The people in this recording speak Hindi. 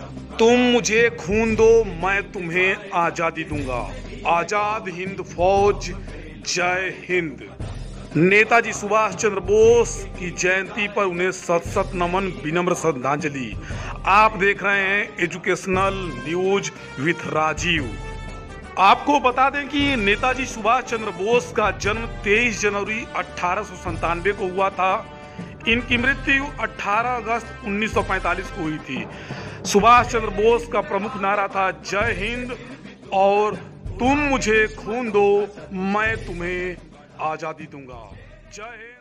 तुम मुझे खून दो, मैं तुम्हें आजादी दूंगा। आजाद हिंद फौज, जय हिंद। नेताजी सुभाष चंद्र बोस की जयंती पर उन्हें सत सत नमन, विनम्र श्रद्धांजलि। आप देख रहे हैं एजुकेशनल न्यूज विथ राजीव। आपको बता दें कि नेताजी सुभाष चंद्र बोस का जन्म 23 जनवरी 1897 को हुआ था। इनकी मृत्यु 18 अगस्त 1945 को हुई थी। सुभाष चंद्र बोस का प्रमुख नारा था जय हिंद और तुम मुझे खून दो, मैं तुम्हें आजादी दूंगा। जय हिंद।